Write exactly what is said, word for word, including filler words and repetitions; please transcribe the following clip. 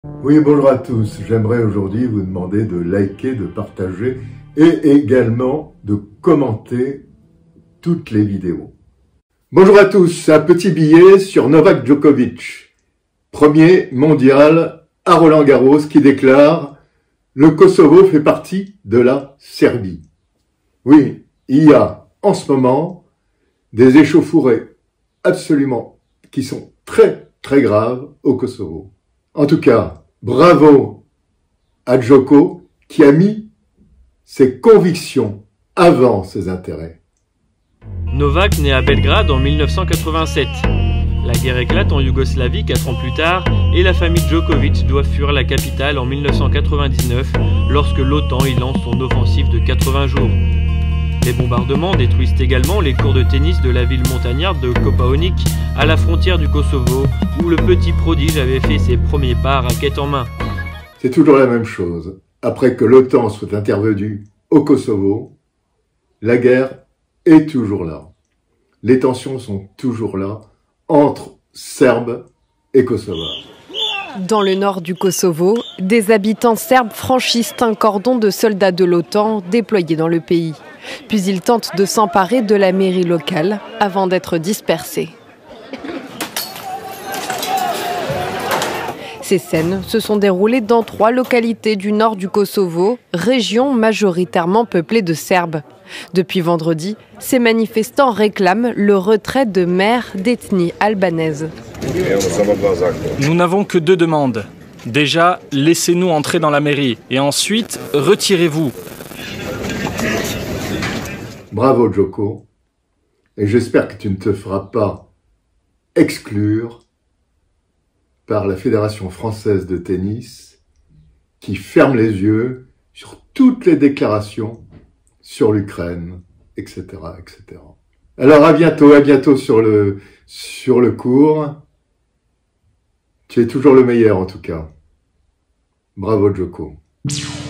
Oui, bonjour à tous. J'aimerais aujourd'hui vous demander de liker, de partager et également de commenter toutes les vidéos. Bonjour à tous. Un petit billet sur Novak Djokovic, premier mondial à Roland-Garros, qui déclare « Le Kosovo fait partie de la Serbie ». Oui, il y a en ce moment des échauffourées absolument qui sont très très graves au Kosovo. En tout cas, bravo à Djoko qui a mis ses convictions avant ses intérêts. Novak naît à Belgrade en mille neuf cent quatre-vingt-sept. La guerre éclate en Yougoslavie quatre ans plus tard et la famille Djokovic doit fuir la capitale en mille neuf cent quatre-vingt-dix-neuf lorsque l'OTAN y lance son offensive de quatre-vingts jours. Les bombardements détruisent également les cours de tennis de la ville montagnarde de Kopaonik à la frontière du Kosovo où le petit prodige avait fait ses premiers pas raquette en main. C'est toujours la même chose. Après que l'OTAN soit intervenue au Kosovo, la guerre est toujours là. Les tensions sont toujours là entre Serbes et Kosovars. Dans le nord du Kosovo, des habitants serbes franchissent un cordon de soldats de l'OTAN déployés dans le pays. Puis ils tentent de s'emparer de la mairie locale avant d'être dispersés. Ces scènes se sont déroulées dans trois localités du nord du Kosovo, région majoritairement peuplée de Serbes. Depuis vendredi, ces manifestants réclament le retrait de maires d'ethnie albanaise. Nous n'avons que deux demandes. Déjà, laissez-nous entrer dans la mairie et ensuite, retirez-vous. Bravo Djoko, et j'espère que tu ne te feras pas exclure par la Fédération française de tennis qui ferme les yeux sur toutes les déclarations sur l'Ukraine, et cetera, et cetera. Alors à bientôt, à bientôt sur le, sur le court. Tu es toujours le meilleur en tout cas. Bravo Djoko.